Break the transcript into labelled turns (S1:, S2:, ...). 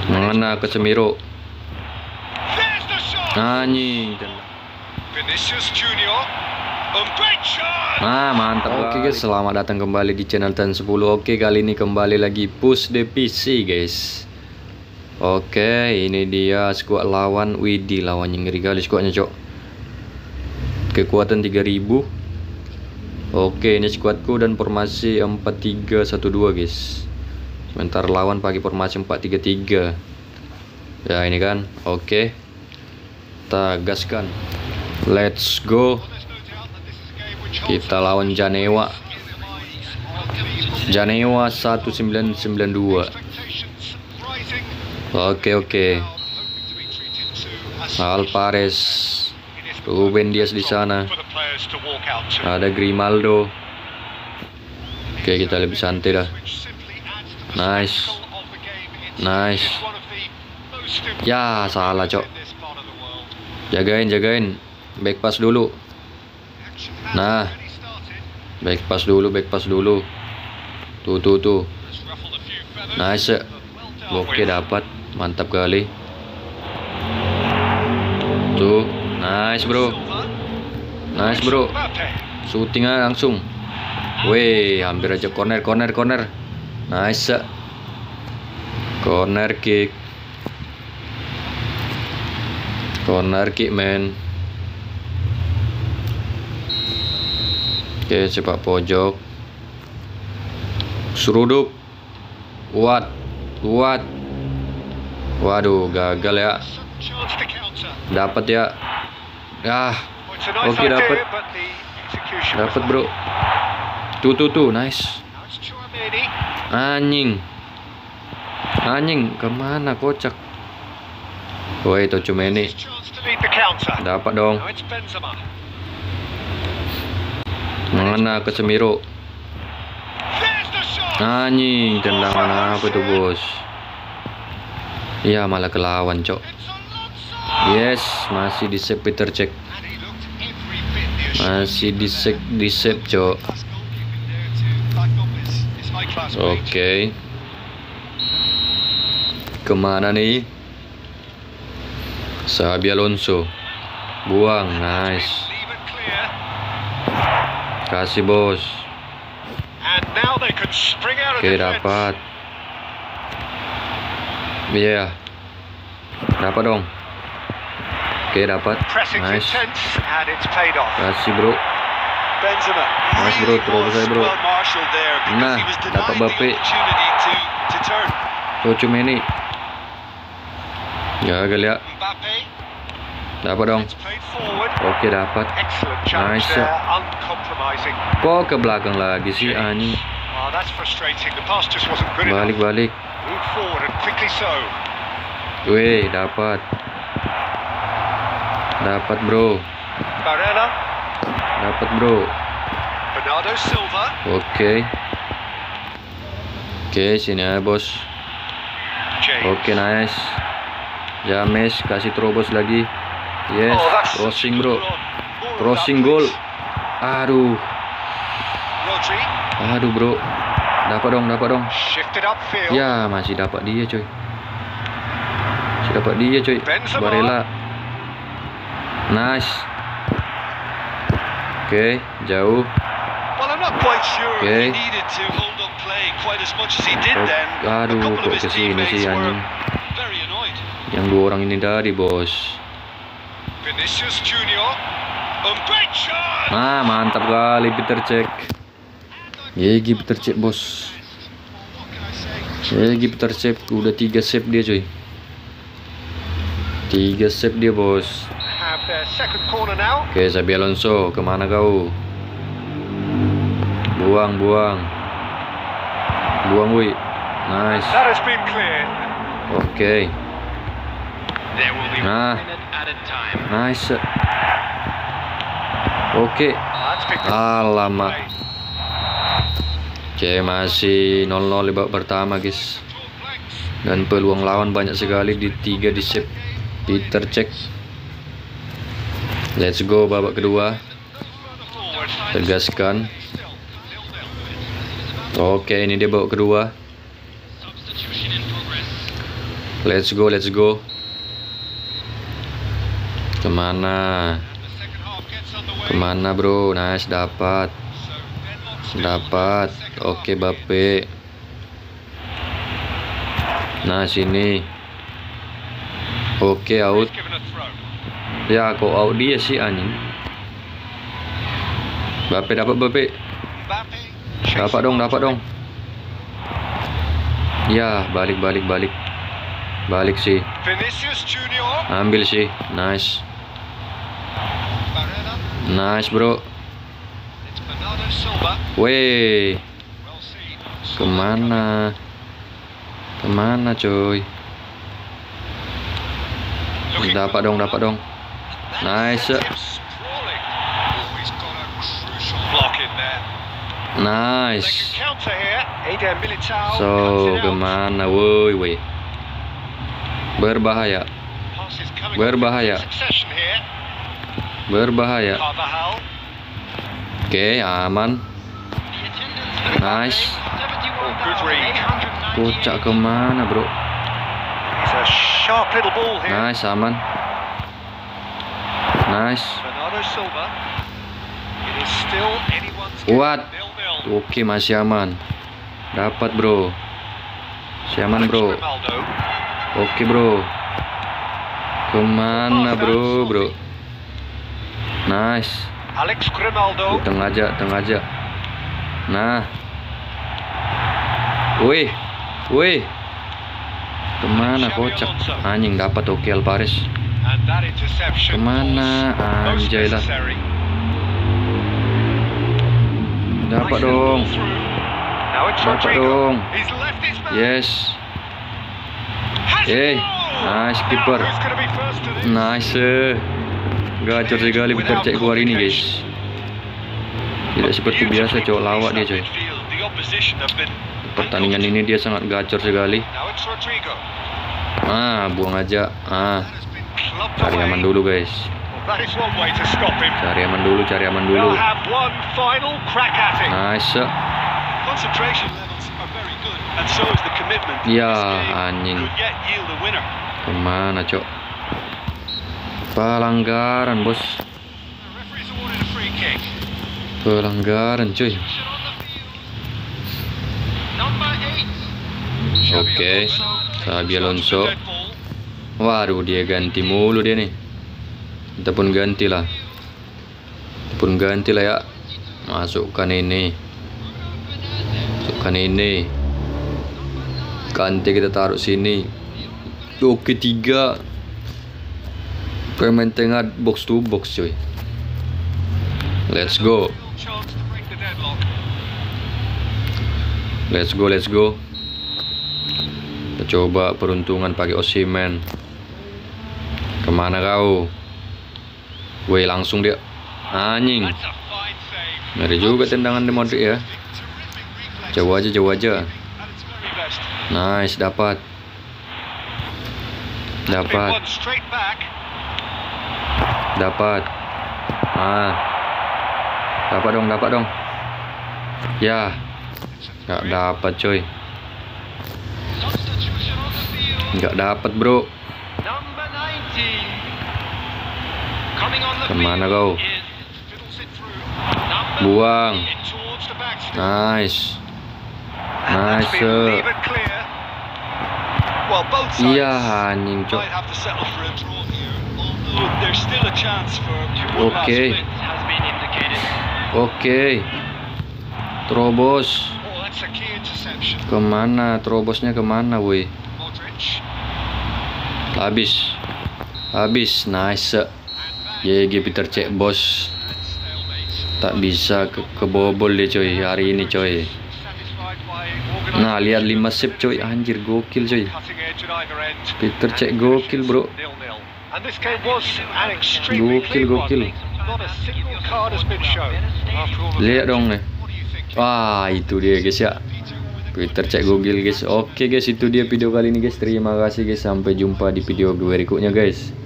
S1: Mana Casemiro? Anjing. Mantap. Oke guys, selamat datang kembali di channel Tan 10. Oke, kali ini kembali lagi push the PC guys. Oke, ini dia squad lawan. Widih, lawannya ngeri kali squadnya, cok. Kekuatan 3000. Oke, ini squadku dan formasi 4-3-1-2 guys. Sebentar lawan pakai formasi 4-3-3. Ya ini kan. Oke, kita gaskan. Let's go. Kita lawan Janewa 1992. Oke. Alvarez, Ruben Dias di sana. Ada Grimaldo. Oke, kita lebih santai dah. Nice. Ya, salah, cok. Jagain. Back pass dulu. Nah, back pass dulu. Tuh. Nice. Oke, dapat. Mantap kali. Tuh, nice bro. Shooting aja langsung. Weh, hampir aja corner. Nice. Corner kick man. Oke, sepak pojok. Seruduk. Kuat. Waduh, gagal ya. Dapat ya. Oke, dapat bro. Tuh, nice. Anjing, kemana kocak? Woi, Tchouaméni. Dapat dong. Mana Casemiro? Anjing, tendangan apa itu bos? Ya, malah kelawan, cok. Yes, masih di save Peter Cech. Masih di save, cok. Oke. Kemana nih? Xabi Alonso. Buang, nice. Kasih bos. Oke, dapat. Iya. Dapat dong. Oke, dapat. Nice. Kasih bro. Nice bro, terus saya bro. Nah, dapat Mbappe. Tchouaméni. Gagal ya. Dapat dong. Oke, dapat. Nice. Kok ke belakang lagi sih anjing? Balik. Weh, dapat bro. Oke, sini aja bos. Oke, nice. James kasih terobos lagi. Yes, crossing bro. Crossing goal. Aduh bro. Dapat dong. Ya, masih dapat dia coy. Barella. Nice. Oke, jauh. Oke. Aduh, kok kesini sih anjing. Yang dua orang ini tadi bos. Mantap kali Peter Cech. Peter Cech bos. Peter Cech udah 3 save dia coy. 3 save dia bos. Oke, Xabi Alonso, kemana kau? Buang woi. Nice. Oke. Nice. Oke. Alamak. Oke, masih 0-0 di babak pertama guys. Dan peluang lawan banyak sekali, di 3 di save Peter Cech. Let's go babak kedua. Tegaskan. Oke, ini dia babak kedua. Let's go, let's go. Kemana? Kemana bro? Nice, dapat. Dapat. Oke, Bape. Nah, sini. Oke, out. Ya, kok out dia sih anjing. Bape dapat, Bape. Dapat dong, dapat dong. Ya, balik. Balik sih. Ambil sih. Nice. Nice, bro. Weh. Kemana? Kemana, coy? Dapat dong, dapat dong. Nice. Nice. So, kemana, woi? Berbahaya. Berbahaya. Berbahaya. Oke, aman. Nice. Kocak kemana, bro? Nice, aman. Nice. What? Oke, masih aman. Dapat, bro. Masih aman, bro. Oke, bro. Kemana, bro? Nice. Tengah aja. Nah. Wih. Kemana, kocak? Anjing, dapat. Oke, Alvarez. Kemana? Anjay lah. Dapat dong. Yes. Nice, keeper. Nice. Gacor sekali Peter Cech gua hari ini, guys. Tidak seperti biasa cowok lawak dia, coy. Pertandingan ini dia sangat gacor sekali. Buang aja. Cari aman dulu, guys. Cari aman dulu. Nice. Ya, anjing. Kemana, cok? Pelanggaran, bos. Pelanggaran, cuy. Oke, Xabi Alonso. Waduh, dia ganti mulu dia nih. Kita pun gantilah. Ya. Masukkan ini. Kante kita taruh sini. Oke, 3. Pemain tengah box to box, cuy. Let's go. Kita coba peruntungan pakai Osimhen. Kemana kau? Woi, langsung dia. Anjing. Ngeri juga tendangan di Modric ya. Jauh aja. Nice, dapat. Dapat dong. Ya. Nggak dapat, coy. Nggak dapat, bro. Kemana kau? Buang. Nice. Iya, anjing, cok. Oke. Terobos. Kemana? Terobosnya kemana, woi? Habis. Nice. GG Peter Cech, bos. Tak bisa kebobol dia, coy, hari ini, coy. Nah, lihat 5 save, coy. Anjir, gokil, coy. Peter Cech gokil, bro. Gokil. Lihat dong nih. Wah, itu dia, guys, ya. Peter Cech gokil, guys. Oke, guys, itu dia video kali ini, guys. Terima kasih, guys. Sampai jumpa di video berikutnya, guys.